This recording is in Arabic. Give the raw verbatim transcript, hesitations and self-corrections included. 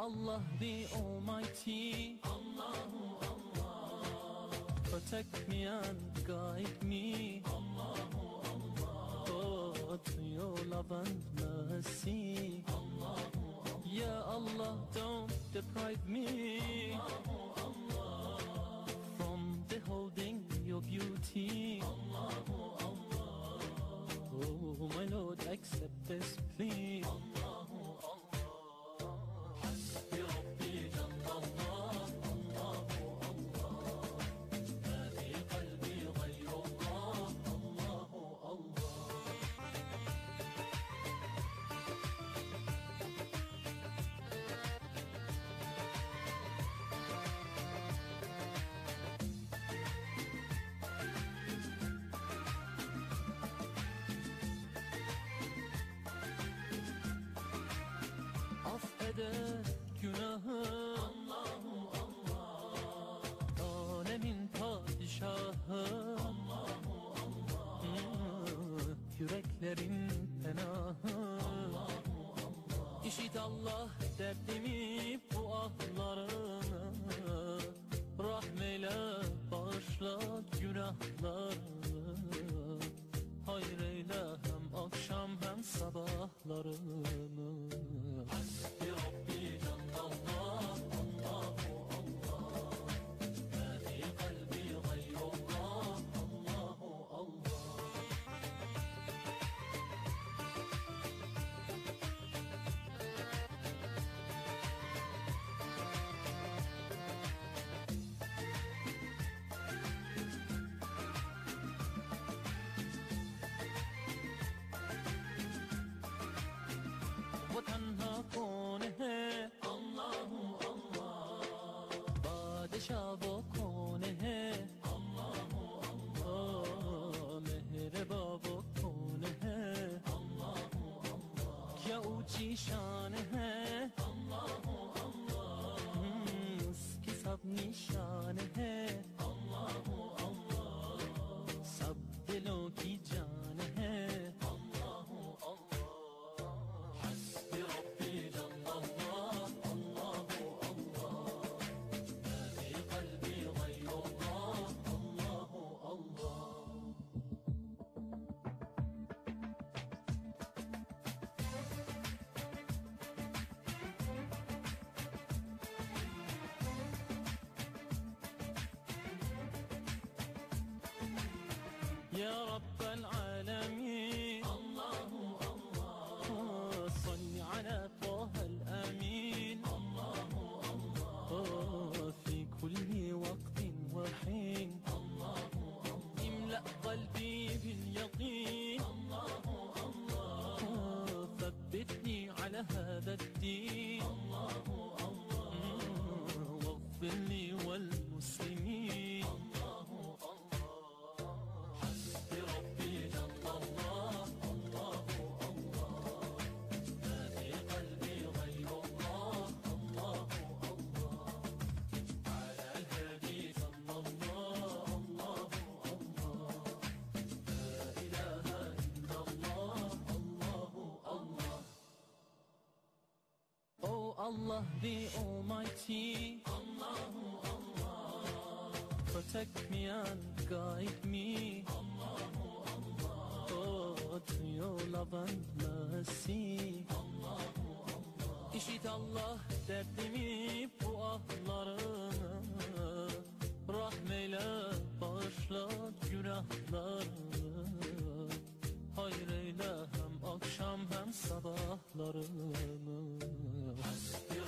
Allah the Almighty, Allahu Allah, protect me and guide me, Allahu Allah, oh, to your love and mercy, Allahu Allah. Ya Allah, don't deprive me, Allahu Allah, from beholding your beauty, Allahu Allah. Oh my Lord, accept this plea, Allahu Allah. Affeder günahı Allahu Allah, alemin padişahı Allahu Allah, hmm, yüreklerin penahı Allahu Allah. İşit Allah derdimi, bu ahlarını, rahmeyle bağışla günahlarını, hayır eyle hem akşam hem sabahlarını. Hasbi Rabbi Cennet-Allah, Allahu Allah, ma fi kalbi gayrullah, Allahu Allah. वो तन्हा कौन है अल्लाहु अल्लाह, बादशाह वो कौन है अल्लाहु अल्लाह, मेहरबा वो कौन है अल्लाहु अल्लाह, क्या ऊंची शान है अल्लाहु अल्लाह, उसकी सब निशान है अल्लाहु अल्लाह, सब दिलों की जान है अल्लाहु अल्लाह। يا رب العالمين الله الله، صل على طه الأمين الله الله، في كل وقت وحين الله الله، املأ قلبي باليقين الله الله، ثبتني على هذا الدين الله الله، واغفر لي والمسلمين الله الله. Allah the Almighty, Allahu Allah, protect me and guide me, Allahu Allah, oh, to your love and mercy, Allahu Allah. İşit Allah derdimi, bu ahlarını, rahmeyle bağışla günahlarını, hayır eyle hem akşam hem sabahlarını.